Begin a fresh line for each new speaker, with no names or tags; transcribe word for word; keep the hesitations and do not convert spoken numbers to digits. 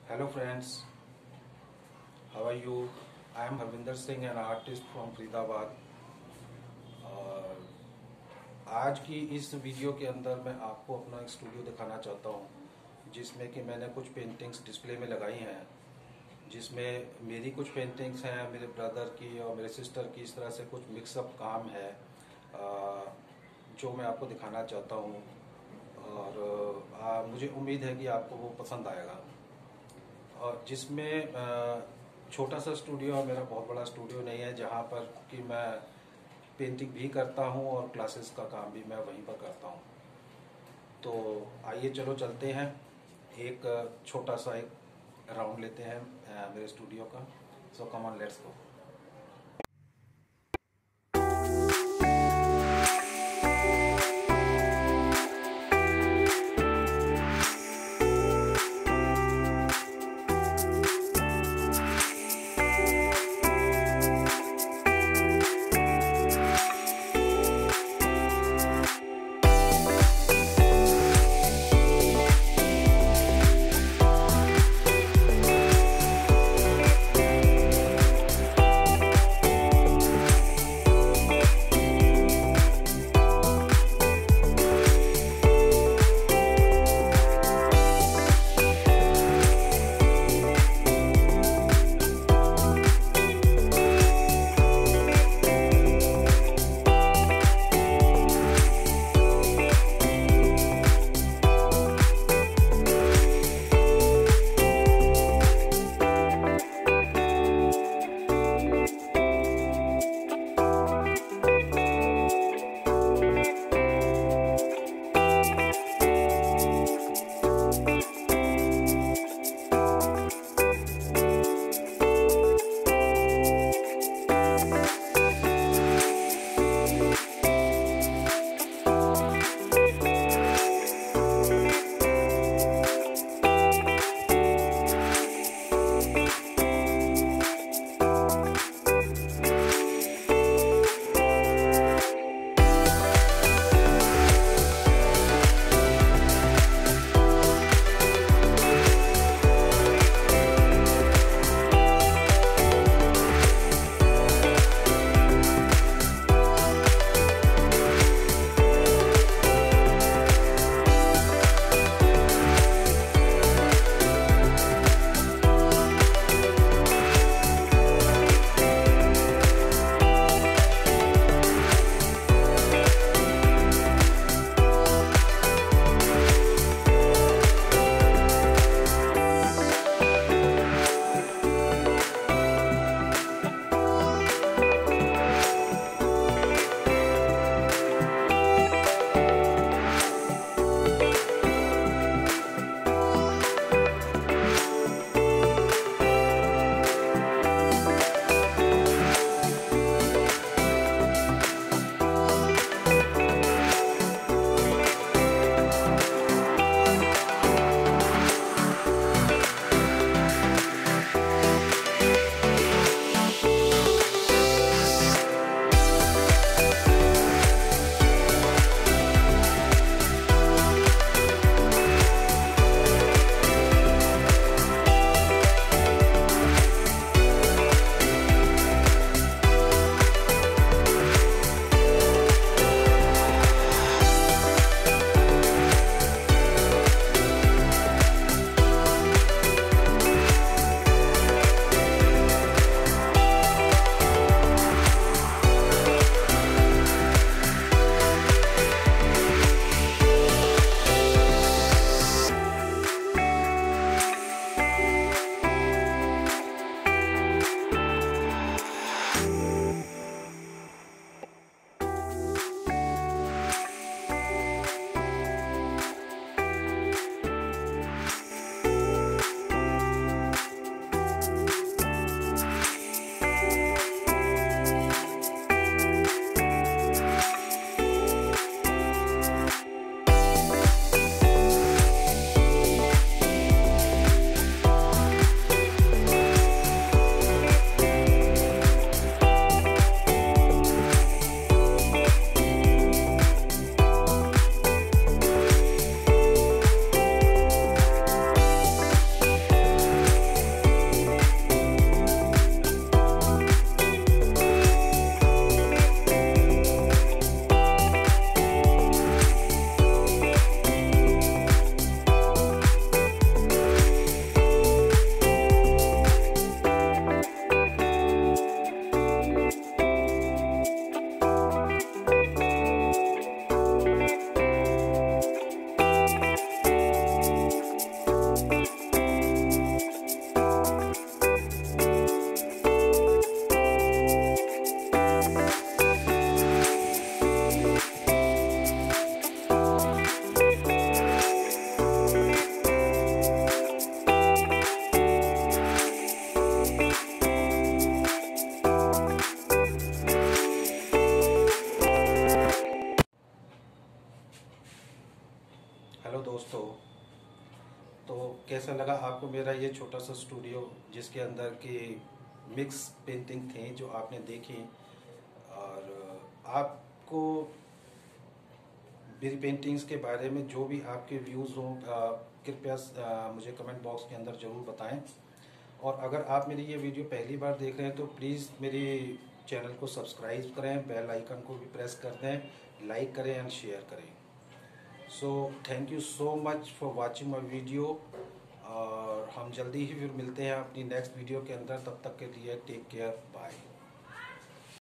Hello friends, how are you? I am Harvinder Singh, an artist from Faridabad. और आज की इस वीडियो के अंदर मैं आपको अपना एक स्टूडियो दिखाना चाहता हूँ, जिसमें कि मैंने कुछ पेंटिंग्स डिस्प्ले में लगाई हैं, जिसमें मेरी कुछ पेंटिंग्स हैं, मेरे ब्रदर की और मेरे सिस्टर की, इस तरह से कुछ मिक्सअप काम है जो मैं आपको दिखाना चाहता हूँ। और आ, मुझे उम्मीद है कि आपको वो पसंद आएगा। और जिसमें छोटा सा स्टूडियो है, मेरा बहुत बड़ा स्टूडियो नहीं है, जहाँ पर कि मैं पेंटिंग भी करता हूँ और क्लासेस का काम भी मैं वहीं पर करता हूँ। तो आइए चलो चलते हैं, एक छोटा सा एक राउंड लेते हैं मेरे स्टूडियो का। So come on, let's go. तो कैसा लगा आपको मेरा ये छोटा सा स्टूडियो, जिसके अंदर की मिक्स पेंटिंग थी जो आपने देखी। और आपको मेरी पेंटिंग्स के बारे में जो भी आपके व्यूज़ हों, कृपया मुझे कमेंट बॉक्स के अंदर ज़रूर बताएं। और अगर आप मेरी ये वीडियो पहली बार देख रहे हैं तो प्लीज़ मेरी चैनल को सब्सक्राइब करें, बेल आइकन को भी प्रेस कर दें, लाइक करें एंड शेयर करें। So thank you so much for watching my video, और हम जल्दी ही फिर मिलते हैं अपनी नेक्स्ट वीडियो के अंदर। तब तक के लिए टेक केयर, बाय।